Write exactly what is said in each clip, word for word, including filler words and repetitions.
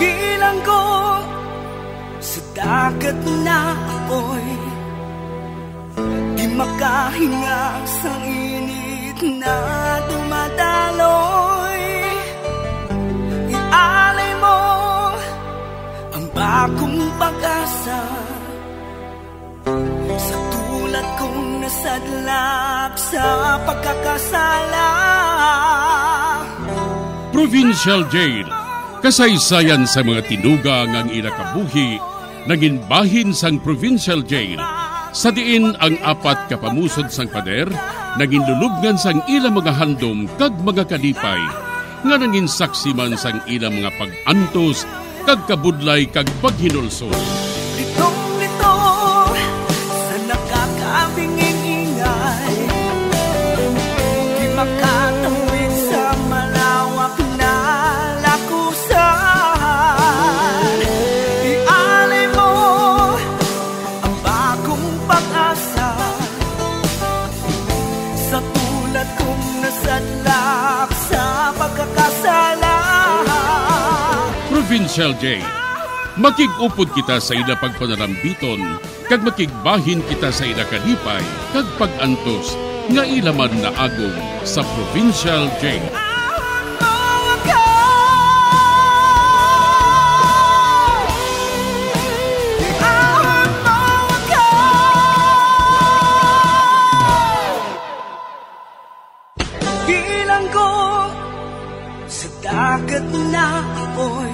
Bilanggo sa dagat na apoy, di makahinga sa init na dumadaloy. Ialay mo ang bagong pag-asa sa tulad kong nasadlak sa pagkakasala. Provincial Jail, kasaysayan sa mga tinugang ang inakabuhi, naging bahin sang Provincial Jail. Sa diin ang apat kapamusod sang pader, naging lulubngan sang ilang mga handom kag mga kalipay, nga naging saksi man sang ilang mga pag-antos, kag kabudlay kag paghinulsol. Litong-lito sa nakakabinging ingay, di makatawid sa malawak na lakusan. Ialay mo ang bagong pag-asa sa tulad kong nasadlak sa pagkakasala. Provincial Jail, makig-upod kita sa ila pagpanarambiton, kag makigbahin kita sa ila kalipay, kag pag-antos, nga ilaman na agong sa Provincial Jail. Bilanggo sa dagat na apoy,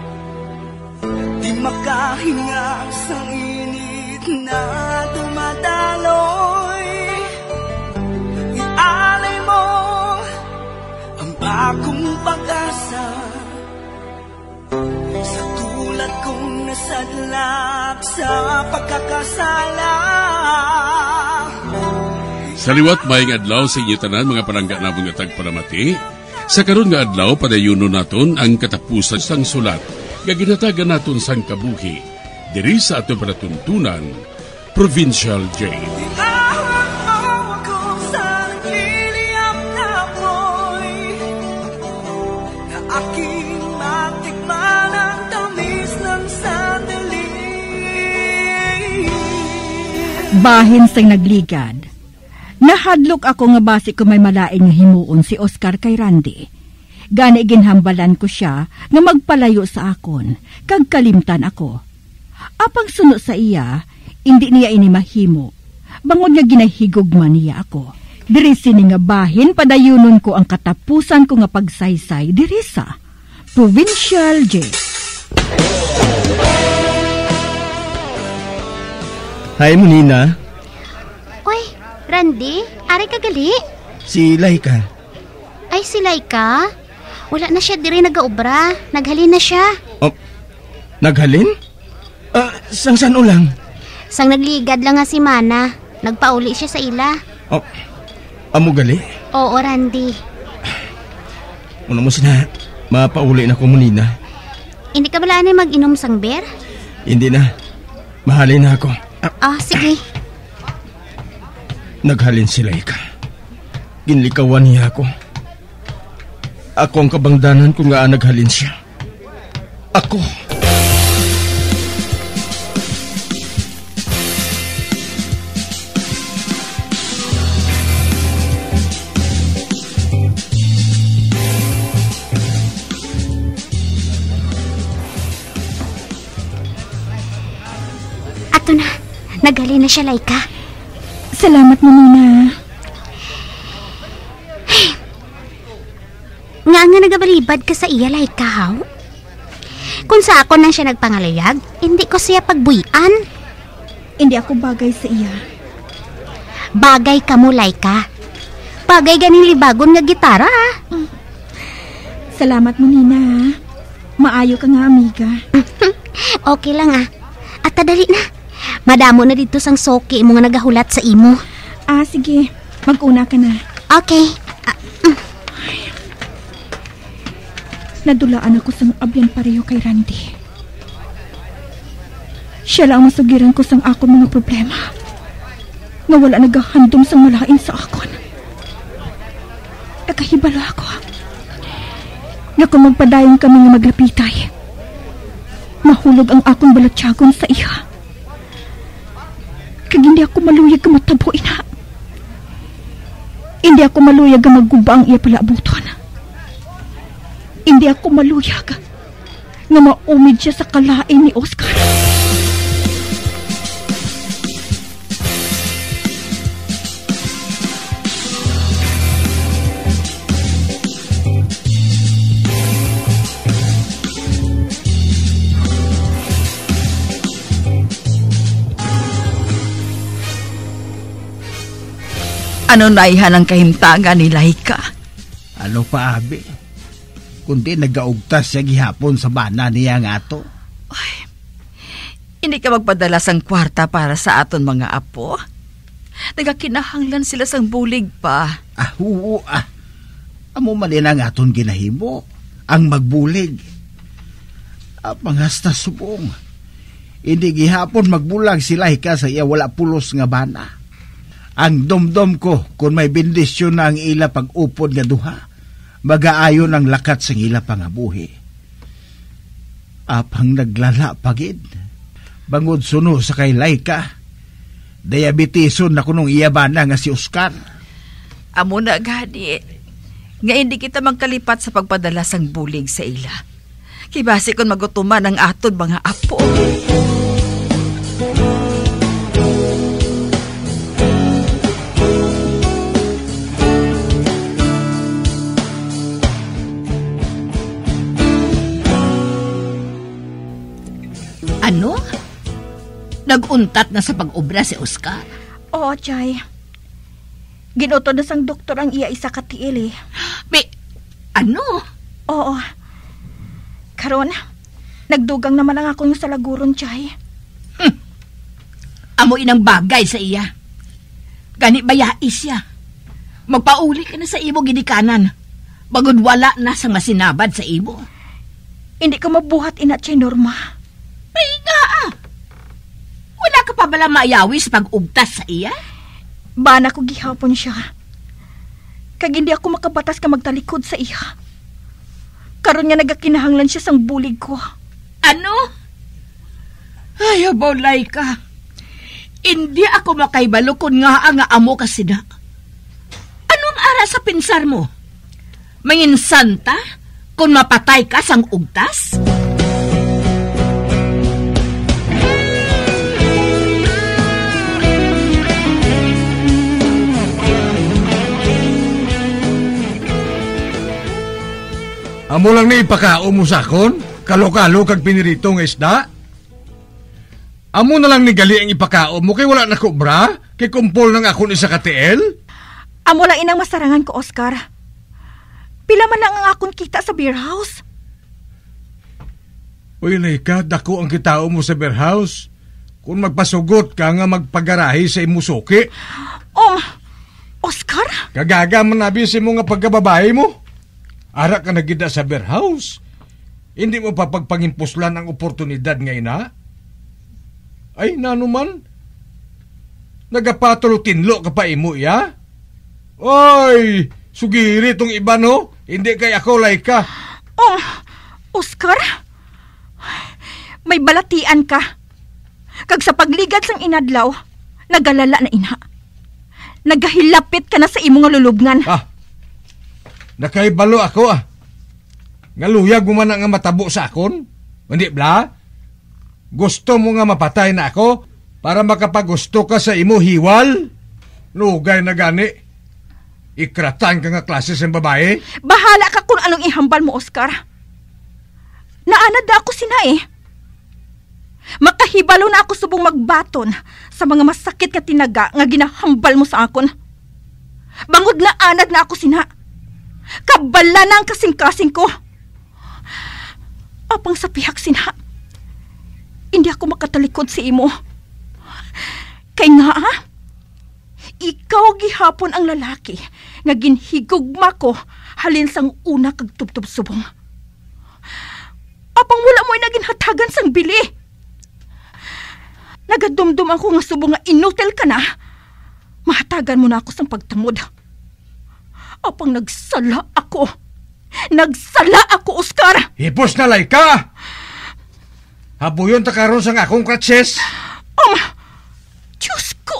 di makahinga sa init na dumadaloy. Ialay mo ang bagong pag-asa sa tulad kong nasadlak sa pagkakasala. Sa liwat maing adlaw sa inyo tanan mga palangga na mga tagparamati, sa karon nga adlaw padayuno naton ang katapusan sang sulat nga ginatagan naton sang kabuhi diri sa aton panatuntunan, Provincial Jail. Bahin sang nagligad. Nahadlok ako nga basi ko may malaing nga himuon si Oscar kay Randy. Gani ginhambalan ko siya nga magpalayo sa akon, kag kalimtan ako. Apang suno sa iya, hindi niya ini mahimo. Bangod nga ginahigugman niya ako. Diri sini nga bahin padayunon ko ang katapusan ko nga pagsaysay diri sa Provincial Jail. Hi, Munina. Oy, Randy, ari ka gali? Si Laika. Ay, si Laika? Wala na siya diri nagaobra. Naghalin na siya. Oh, naghalin? Uh, sang san ulang? Sang nagligad lang nga si Mana. Nagpauli siya sa ila. Oh, amo gali? Oo, Randy. Una mo sina, mapauli na ko, Munina. Hindi ka bala na mag-inom sang beer? Hindi na. Mahalin na ako. Ah, oh, sige. Naghalin si Laika. Ginlikawan niya ako. Ako ang kabangdanan kung nga naghalin siya. Ako. Ato na. Naghalin na siya, Laika. Salamat mo, Nina. Nga nga nagabalibad ka sa iya, Laika, haw? Kung sa ako nang siya nagpangalayag, hindi ko siya pagbuyan. Hindi ako bagay sa iya. Bagay ka mo, Laika. Bagay ganing libagon nga gitara, ha? Mm. Salamat mo, Nina. Maayo ka nga, amiga. Okay lang, ah. At tadali na. Madamo na dito sang soki mo nga nagahulat sa imo. Ah, sige. Mag-una ka na. Okay. Uh, mm. Nadulaan ako sang abyan pareho kay Randy. Siya lang masugiran ko sang akon mga problema. Nga wala nagahandom sang malain sa akon. Nagkahibalo ako. Nga kung magpadayon kami nga maglapitay, mahulog ang akong balatyagon sa iya. Kag hindi ako maluyag ka matabo, ina. Hindi ako maluyag ka magguba ang iya palaabuton. Hindi ako maluyag nga maumid siya sa kalain ni Oscar. Ano naihan ang kahimtangan ni Laika? Ano pa, abi? Kundi nagaugtas siya gihapon sa bana niya nga to. Ay, hindi ka magpadala sang kwarta para sa aton mga apo? Nagakinahanglan sila sang bulig pa. Ah, oo ah. Amo man din ang aton ginahimo. Ang magbulig. Ah, panghasta subong. Hindi gihapon magbulag si Laika sa iya wala pulos nga bana. Ang domdom ko, kung may bendisyon na ang ila pag-upod nga duha, mag-aayon ang lakat sa ila pangabuhi. Apang naglala pagid, bangod suno sa kay Laika, diabetison na kunong iyabana nga si Oscar. Amo na gani, nga hindi kita magkalipat sa pagpadala sang bulig sa ila. Kibasi kung magutuman ang aton mga apo. Ano? Nag-untat na sa pag-obra si Oscar? Oo, Chay. Ginuto na sang doktor ang iya isa katiil eh. May, ano? Oo. Karon, nagdugang naman lang ako yung sa laguron, Chay. Hmm. Amo inang bagay sa iya. Gani bayais siya. Magpauli ka na sa imo ginikanan. Bagod wala na sa masinabad sa imo. Hindi ka mabuhat ina, Chay Norma. Ay nga ah. Wala ka pa bala maayawis pag-ugtas sa iya? Bana ko gihapon siya. Kag hindi ako makabatas ka magtalikod sa iya. Karon nga nagakinahanglan siya sang bulig ko. Ano? Ay, abaw, Laika. Hindi ako makaibalo kung nga ang amo kasi na. Anong ara sa pinsar mo? Mangin santa kung mapatay ka sang ugtas? Amo lang ni ipakao mo sakon, kalo-kalo kag piniritong isda. Amo na lang ni gali ang ipakao mo kay wala na kubra, kay kumpol ng akon isa ka T L. Amo lang inang masarangan ko, Oscar. Pila man lang ang akon kita sa beer house. Uy, Laika, dako ang kitao mo sa beer house. Kung magpasugot ka nga magpagarahi sa imusuki. Oh, Oscar? Kagaga man nabisi mo nga pagkababae mo. Ara ka nagida sa beer house. Hindi mo pa pagpangimpuslan ang oportunidad ngay na? Ay, nanuman? Nagapatol tinlo ka pa imo, ya? Oy, sugiri tong iba, no? Hindi kay ako, Laika. Oh, Oscar? May balatian ka. Kag sa pagligad sang inadlaw, nagalala na ina. Nagahilapit ka na sa imong lulubngan. Ah, nakaibalo ako ah. Ngaluyag mo man nga matabo sa akon? Hindi bla? Gusto mo nga mapatay na ako para makapagusto ka sa imo hiwal? Lugay na gani. Ikratan ka nga klase sa babae? Bahala ka kung anong ihambal mo, Oscar. Naanad na ako sina eh. Makahibalo na ako subong magbaton sa mga masakit ka tinaga nga ginahambal mo sa akon. Bangod na anad na ako sina. Kabala na ang kasing-kasing ko. Apang sa pihak sina, hindi ako makatalikod sa imo. Kay nga ah, ikaw gihapon ang lalaki nga ginhigugma ko halin sang una kag tubtub subong. Apang wala mo'y naginhatagan sang bili. Nagadumdum ako nga subong nga inutil ka na. Mahatagan mo na ako sang pagtungod. Apang nagsala ako. Nagsala ako, Oscar! Hipos na, Laika! Habuyon ta karon sa akong kratses. Um, Diyos ko!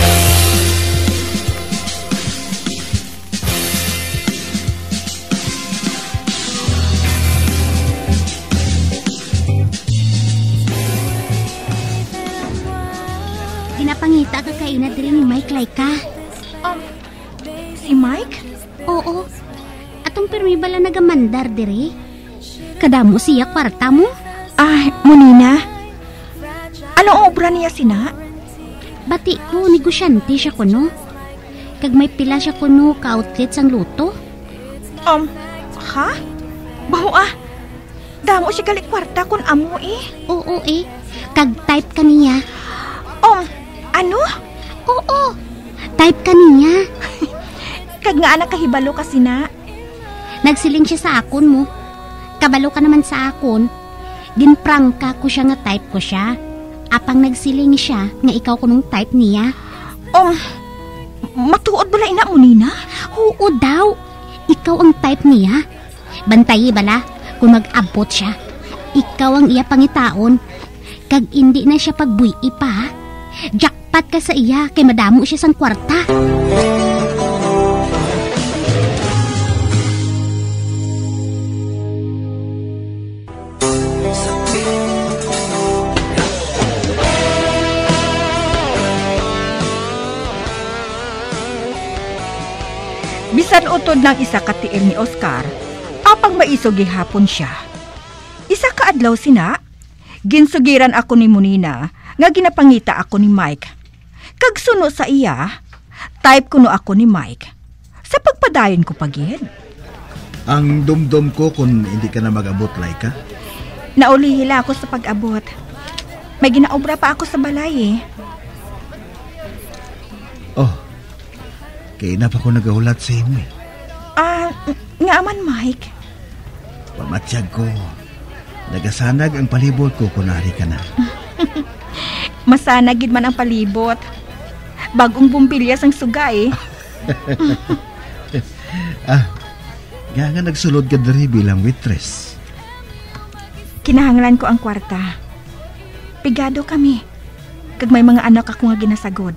Ginapangita ka kay ina diri ni Mike Laika. Um, si Mike? Oo. Atong pirmi bala nagamandar diri. Kadamo siya kwarta mo? Ah, Munina. Anong obra niya sina? Bati ko, negosyante siya kuno. Kag may pila siya kuno ka-outlet sang luto. Um, ha? Baho ah. Damo siya gali kwarta kun amo eh. Oo eh. Kag type ka niya. Um, ano? Oo. Type ka niya. Kag nga anak kahibalo ka sina. Nagsiling siya sa akon mo. Kabalo ka naman sa akon. Ginprangka ko siya nga type ko siya. Apang nagsiling siya nga ikaw kunong type niya. Um, matuod bala ina mo, Nina? Oo daw. Ikaw ang type niya. Bantayi bala kung mag-abot siya. Ikaw ang iya pangitaon. Kag hindi na siya pagbuyi pa. Jackpot ka sa iya kay madamo siya sang kwarta. Bisan utod ng isa ka tiil ni Oscar, apang maisog gihapon siya. Isa ka adlaw sina, ginsugiran ako ni Munina nga ginapangita ako ni Mike. Kag suno sa iya, type kuno ako ni Mike. Sa pagpadayon ko pagid. Ang dumdum ko kung hindi ka na mag-abot, Laika. Naulihila ako sa pag-abot. May ginaobra pa ako sa balay eh. Oh, kaya na pa ko nagahulat sa imo eh. Ah, nga man, Mike. Pamatsyag ko. Nagasanag ang palibot ko kung nari ka na. Masanagid man ang palibot. Bagong bumbilyas ang suga eh. Ah, nga nga nagsulod ka dari bilang waitress. Kinahanglan ko ang kwarta. Pigado kami. Kag may mga anak ako nga ginasagod.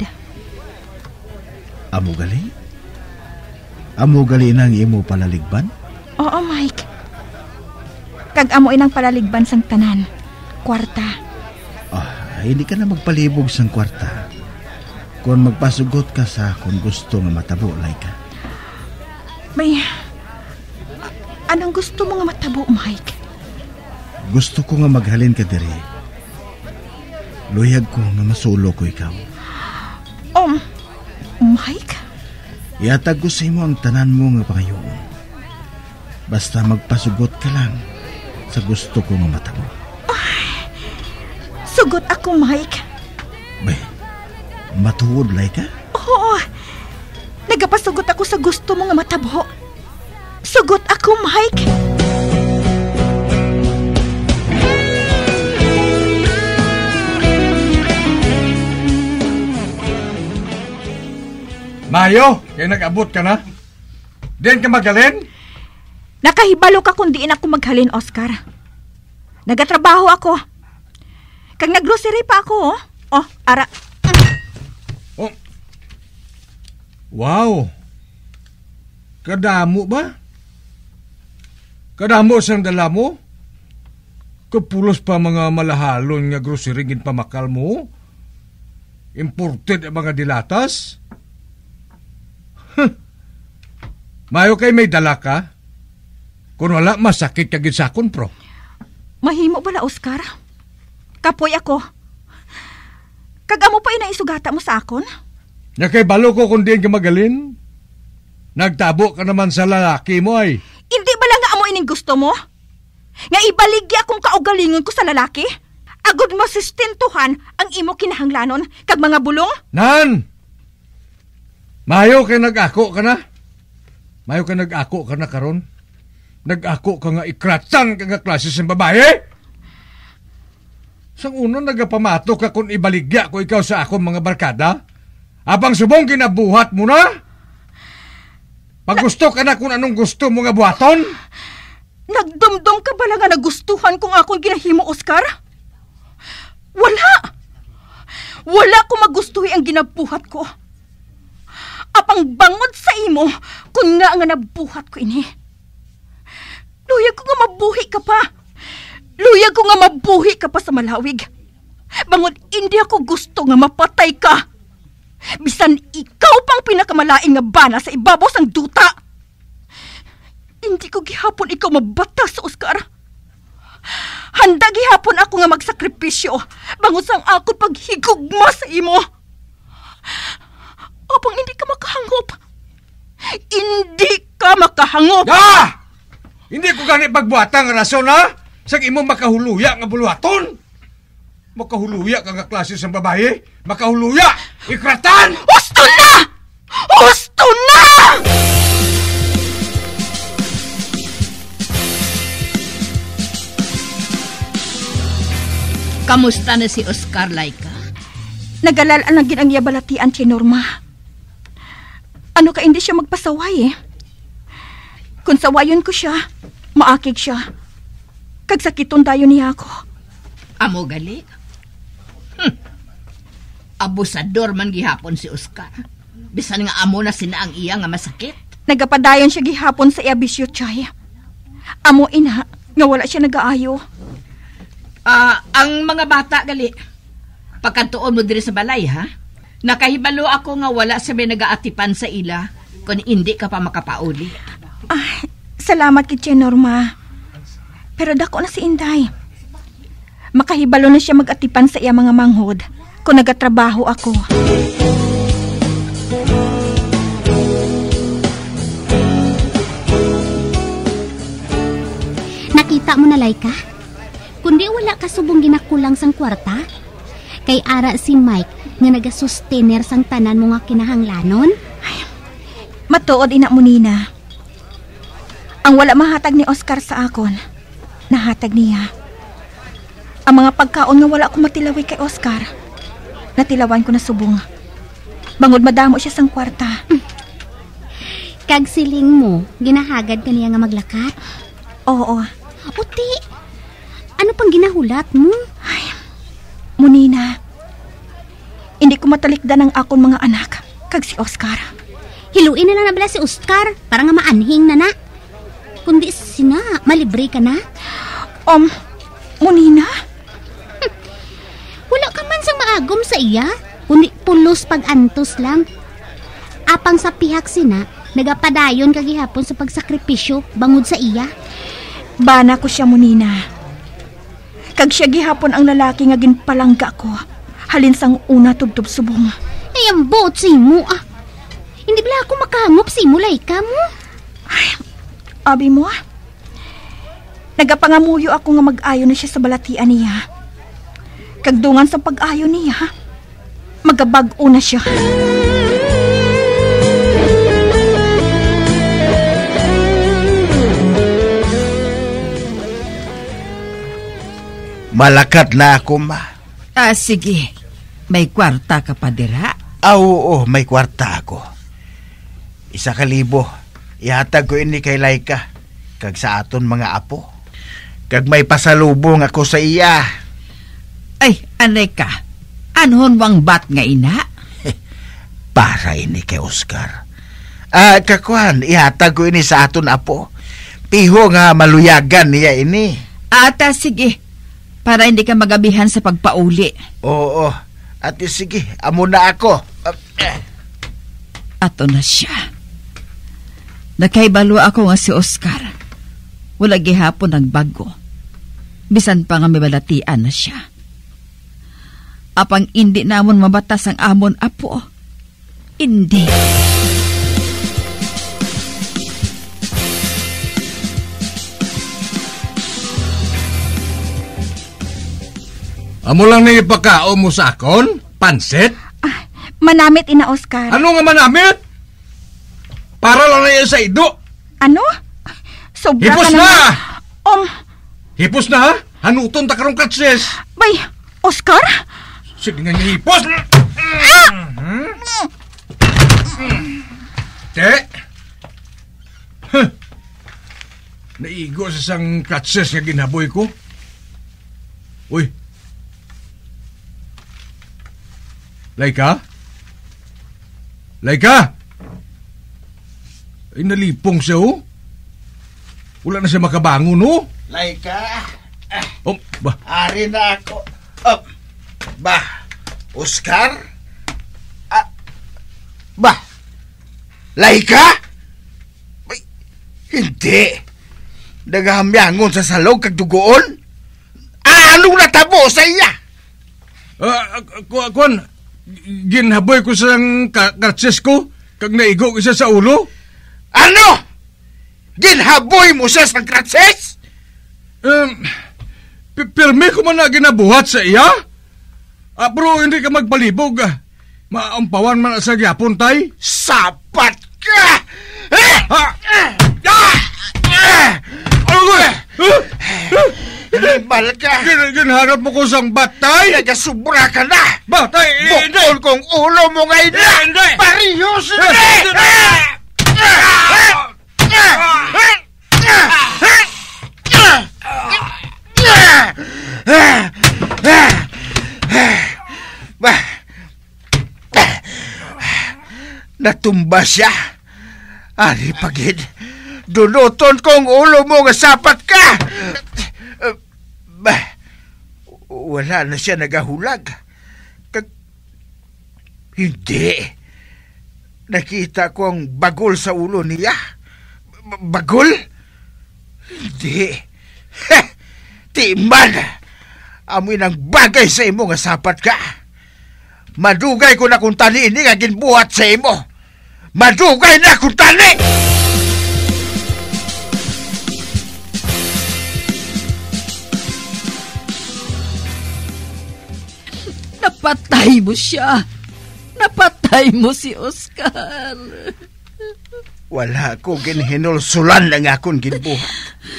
Amo gali? Amo gali nang imo palaligban? Oo, Mike. Kag amo inang palaligban sang tanan. Kwarta. Ah, hindi ka na magpalibog sang kwarta. Kung magpasugot ka sa kung gusto nga matabo, Laika. May... Anong gusto mo nga matabo, Mike? Gusto ko nga maghalin ka diri. Luyag ko nga masulo ko ikaw. Um, Mike? Iatag ko sa imo ang tanan mo nga pangayoon. Basta magpasugot ka lang sa gusto ko nga matabo. Ay, sugot ako, Mike. Bay, matuod, Laika? Oo. Nagapasugot ako sa gusto mo nga matabo. Sugot ako, Mike. Mayo, kaya nag-abot ka na? Diyan ka magalin? Nakahibalo ka kung diin ako maghalin, Oscar. Nagatrabaho ako. Kag naggrocery pa ako, oh. Oh, ara. Oh. Wow. Kadamo ba? Kadamo sang dala mo? Kapulos pa mga malahalon nga grocery gin pamakal mo? Imported ang mga dilatas? Huh. Mayo kay may dala ka? Kung wala, masakit ka gid sakon, pro. Mahimo bala, Oscar. Kapoy ako. Kagamo pa inaisugata mo sa akon? Nya kay balo ko kung diyan ka magalin? Nagtabo ka naman sa lalaki mo ay. Hindi ba lang nga amo ining gusto mo? Nga ibaligya akong kaugalingon ko sa lalaki? Agod mo sistentuhan ang imo kinahanglanon kag mga bulong? Nan! Mayo kay nag-ako ka na? Mayo kay nag-ako ka na karon? Nag-ako ka nga ikratan ka nga klase sa babae? Sang uno nagapamato ka kung ibaligya ko ikaw sa akong mga barkada? Abang subong kinabuhat mo na? Pag gusto ka na kung anong gusto mo nga buhaton? Nagdumdum ka ba lang nga nagustuhan kung akong ginahimo, Oscar? Wala! Wala ko magustuhi ang ginabuhat ko. Apang bangod sa imo kung nga nga nabuhat ko ini. Luyag ko nga mabuhi ka pa. Luyag ko nga mabuhi ka pa sa malawig. Bangod hindi ako gusto nga mapatay ka. Bisan ikaw pang pinakamalaing nga bana sa ibabaw sang duta. Hindi ko gihapon ikaw mabatas, Oscar. Handa gihapon ako nga magsakripisyo bangod sang akon paghigugma sa imo. Apang hindi ka makahangop. Hindi ka makahangop. Ah! Hindi ko gani pagbuhatang rason, ha? Sa imo makahuluya nga buluhaton. Makahuluya ka nga klase sa babae. Makahuluya! Ikratan! Husto na! Husto na! Kamusta na si Oscar, Laika? Nag-alala na ginang yabalatian si Norma. Ano ka hindi siya magpasaway eh. Kung sawayon ko siya, maakig siya. Kagsakiton dayon niya ako. Amo gali? Hm. Abusador man gihapon si Oscar. Bisan nga amo na sina ang iya nga masakit. Nagapadayon siya gihapon sa iabisyo, Chay. Amo ina, nga wala siya nag-aayo. Ah, uh, ang mga bata gali, pagkantuon mo diri sa balay, ha? Nakahibalo ako nga wala sa may nagaatipan sa ila kung hindi ka pa makapauli. Ah, salamat kay Norma. Pero dako na si Inday. Makahibalo na siya mag-atipan sa iya mga manghod kung nagatrabaho ako. Nakita mo na, Laika? Kundi wala ka subong ginakulang sang kwarta. Kay ara si Mike nga nagasustener sang tanan mo nga kinahanglanon. Ay, matuod ina mo, Nina. Ang wala mahatag ni Oscar sa akon, nahatag niya. Ang mga pagkaon nga wala ko matilawi kay Oscar, natilawan ko na subong. Bangod madamo siya sang kwarta. Kag siling mo, ginahagad ka niya nga maglakat? Oo. Uti, ano pang ginahulat mo? Ay, Munina, hindi ko matalikdan ang akon mga anak, kag si Oscar. Hiluin na lang na bala si Oscar, para nga maanhing na na. Kundi sina, malibre ka na? Um, Munina? Hm, wala ka man sang maagom sa iya, kundi pulos pag-antos lang. Apang sa pihak sina, nagapadayon kagihapon sa pagsakripisyo bangod sa iya. Bana ko siya, Munina. Kag siya gihapon ang lalaki nga ginpalangga ko, halin sang una tubtub subong. Ay, ang bot si mo ah. Hindi bala ako makahangop si mo, Laika mo. Ay, abi mo ah. Nagapangamuyo ako nga mag-ayo na siya sa balatian niya. Kagdungan sa pag-ayo niya, magabag-o na siya. Malakat na ako, ma. Ah, sige. May kwarta ka pa dira? Ah, oo, may kwarta ako. Isa ka libo. Ihatag ko ini kay Laika. Kag sa aton mga apo. Kag may pasalubong ako sa iya. Ay, anay ka. Anhon wang bat nga ina? Para ini kay Oscar. Ah, kakuan, ihatag ko ini sa aton apo. Piho nga maluyagan niya ini. Ata, sige. Para hindi ka magabihan sa pagpauli. Oo, ate sige, amo na ako. Ato na siya. Nakaibalo ako nga si Oscar. Wala gihapon ang bago. Bisan pa nga may balatian na siya. Apang hindi namon mabatas ang amon apo. Hindi. Amo lang na ipakao mo sa akon? Pansit? Ah, manamit ina Oscar. Ano nga manamit? Para lang na yan sa ido. Ano? Sobra Hipos ka na! naman. Um, Hipos na ha? Hanuton ta karong katses. bay, Oscar? Sige nga niya hipos. Ah! Hmm? Te? Huh. Naigo sa sang katses nga ginaboy ko. Uy, Laika? Laika? Ay, nalipong siya, oh. Wala na siya makabangon, oh. Laika, ah, Oh, ba? ari na ako. Oh, ba, Oscar? Ah, ba, Laika? Ay, hindi. Nagahamyangon sa salog kag dugoon? Ah, anong natabo sa iya? Ah, uh, kuan, ginhaboy ko sang kartses ko, kag naigo ko siya sa ulo. Ano? Ginhaboy mo siya sa kratses? Um, pi- pirmi ko man na ginabuhat sa iya. Ah, pero hindi ka magpalibog. Ah. Maampawan man sa gyapon, tay. Sapat ka! Ah! Ha? Ah! Ah! Ah! Ano ko? Libal ka! Gin ginharap mo ko sang batay. Nagasubra ka na! Batay, hindi. Bukol kong ulo mo ngayon na! Hindi. Parehos na! Natumba siya. Ari pagid. Dunuton kong ulo mo nga sapat ka. Bah, wala na siya nagahulag. Kag... Hindi. Nakita ko ang bagol sa ulo niya. B- bagol? Hindi. Heh, timan. Amoy ng bagay sa imo nga sapat ka. Madugay ko na kung tani ini nga ginbuhat sa imo. Madugay na kung tani! Napatay mo siya. Napatay mo si Oscar. Wala ko ginhinulsulan ng akong ginbuhat.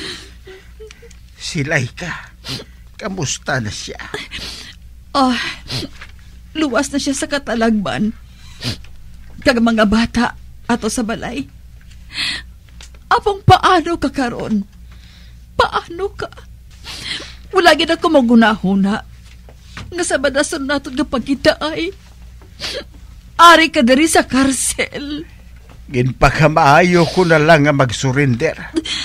Si Laika, kamusta na siya? Oh, luwas na siya sa katalagban. Kag mga bata ato sa balay. Apong paano ka karon? Paano ka? Wala gid ako magunahuna. Nga sa badason nato nga pagkita ay ari ka diri sa karsel. Ginpakamaayo ko na lang nga mag-surrender.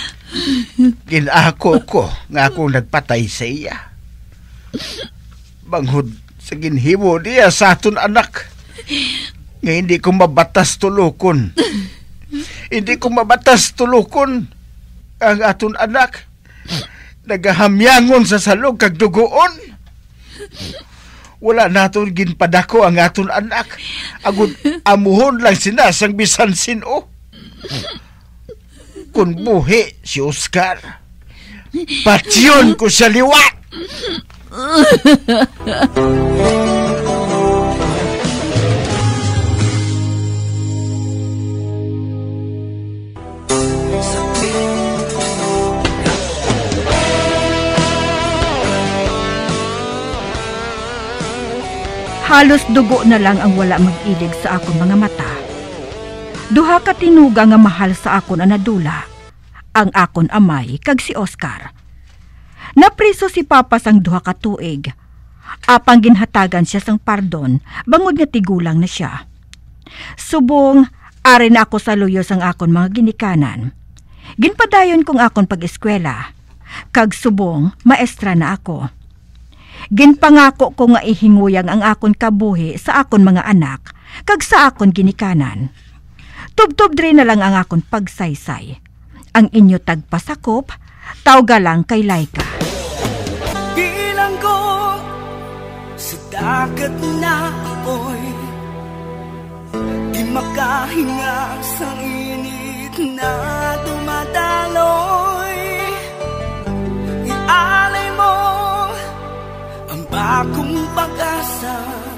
Ginako ko nga akong nagpatay sa iya. Banghod sa ginhimo niya sa aton anak. Nga hindi ko mabatas tulukon. Hindi ko mabatas tulukon ang aton anak. Nagahamyangon sa salog kag dugoon. Wala naton ginpadako ang aton anak. Agud amuhon lang sina sang bisan sino. Kung buhi si Oscar, patyon ko sa liwat. Halos dugo na lang ang wala mag-ilig sa akong mga mata. Duha ka tinuga nga mahal sa akon ang nadula. Ang akon amay kag si Oscar. Napriso si Papa sang duha ka tuig. Apang ginhatagan siya sang pardon, bangod nga tigulang na siya. Subong, ari na ako sa luyo sang akon mga ginikanan. Ginpadayon kong akon pag-eskwela. Kag subong, maestra na ako. Ginpangako ko nga ihinguyang ang akon kabuhi sa akon mga anak, kag sa akon ginikanan. Tubtob dre na lang ang akon pagsaysay. Ang inyo tagpasakop, tawga lang kay Laika. Bilang ko sa dagat na apoy, di makahinga sa init na dumadaloy. Ialay mo ang bagong pag-asa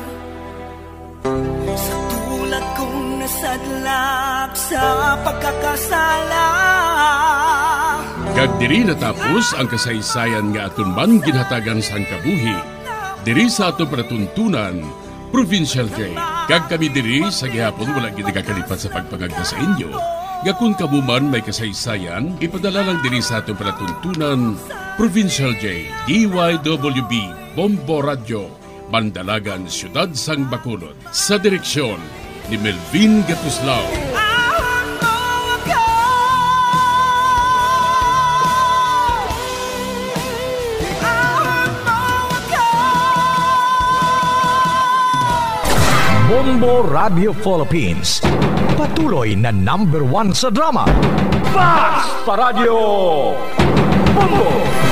sa tulad kong nasadlak sa pagkakasala. Kag diri natapos ang kasaysayan nga aton man ginhatagan sang kabuhi diri sa ato panatuntunan Provincial Jail. Kag kami diri sa gihapon wala gid nagakalipat sa pagpangagda sa inyo. Nga kung kamuman may kasaysayan, ipadala lang diri sa ato panatuntunan Provincial Jail. D Y W B Bombo Radio Bandalagan, Siyudad Sang Bacolod. Sa direksyon ni Melvin Gatuslao. Bombo Radio Philippines. Patuloy na number one sa drama. Basta Radio Bombo!